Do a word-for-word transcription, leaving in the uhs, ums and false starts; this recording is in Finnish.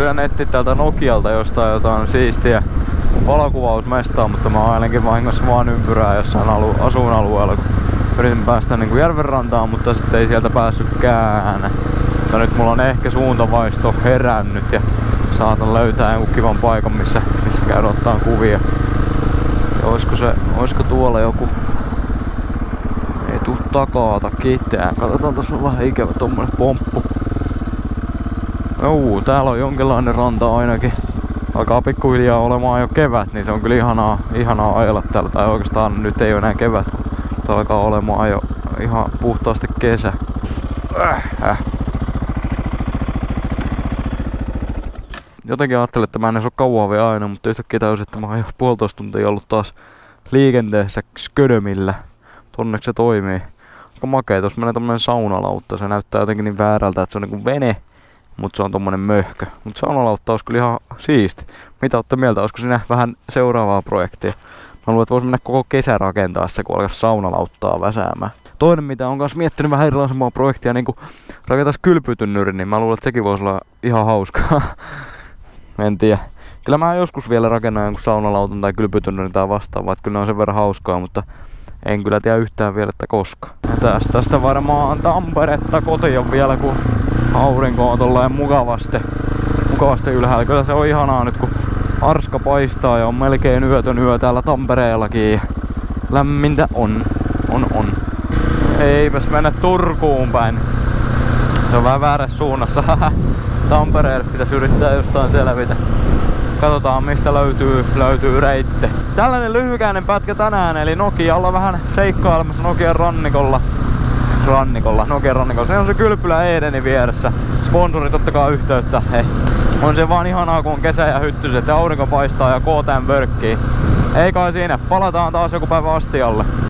yritän etsiä täältä Nokialta jostain jotain siistiä valokuvausmestaa, mutta mä ainakin vahingossa vaan ympyrää jossain alu asuinalueella, kun yritin päästä niinku järvenrantaan, mutta sitten ei sieltä päässytkään. Mutta nyt mulla on ehkä suuntavaisto herännyt ja saatan löytää jonkun kivan paikan, missä, missä käydä ottaa kuvia. Ja oisko se, oisko tuolla joku... Ei tuu takaata ketään. Katsotaan, tossa on vähän ikävä tommonen pomppu. Joo, täällä on jonkinlainen ranta ainakin. Alkaa pikkuhiljaa olemaan jo kevät, niin se on kyllä ihanaa, ihanaa ajella täällä. Tai oikeastaan nyt ei ole enää kevät, kun tää alkaa olemaan jo ihan puhtaasti kesä. Äh, äh. Jotenkin ajattelin, että mä en edes ole kauan vielä aina, mutta yhtäkkiä täysin, että mä oon jo puolitoista tuntia ollut taas liikenteessä Sködömillä. Onneksi se toimii. Aika makea, tuossa menee tommonen saunalautta. Se näyttää jotenkin niin väärältä, että se on niinku vene, mutta se on tommonen möhkö. Mutta saunalautta olisi kyllä ihan siisti. Mitä ootte mieltä? Olisiko siinä vähän seuraavaa projektia? Mä luulen, että vois mennä koko kesä rakentaa se, kun alkaisi saunalauttaa väsäämään. Toinen, mitä on kanssa miettinyt vähän erilaisempaa projektia, niin kun rakentais kylpytynnyri, niin mä luulen, että sekin voisi olla ihan hauskaa. En tiedä. Kyllä mä joskus vielä rakennan jonkun saunalautan tai kylpytynnyrin tai vastaavaa, että kyllä ne on sen verran hauskaa, mutta en kyllä tiedä yhtään vielä, että koska. Ja tästä, tästä varmaan Tamperetta kotiin vielä, kun aurinko on tolleen mukavasti, mukavasti ylhäällä. Kyllä se on ihanaa nyt, kun arska paistaa ja on melkein yötön yö täällä Tampereellakin. Lämmintä on, on, on. Eipäs mennä Turkuun päin. Se on vähän väärässä suunnassa. Tampereelle pitäisi yrittää jostain selvitä. Katsotaan, mistä löytyy, löytyy reitti. Tällainen lyhykäinen pätkä tänään, eli Nokialla vähän seikkailemassa Nokian rannikolla. Rannikolla, Nokian rannikolla. Se on se Kylpylä Edeni vieressä. Sponsorit ottakaa yhteyttä. Hei. On se vaan ihanaa, kun on kesä ja hyttyset ja aurinko paistaa ja K T M vörkkii. Ei kai siinä, palataan taas joku päivä astialle.